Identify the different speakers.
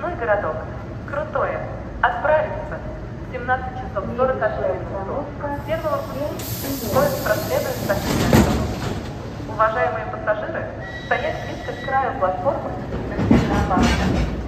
Speaker 1: Лесной городок. Крутое. Отправиться. 17 часов 41 минуту. С первого пути. Поезд проследует статичную остановку. Уважаемые пассажиры, стоять близко к краю платформы.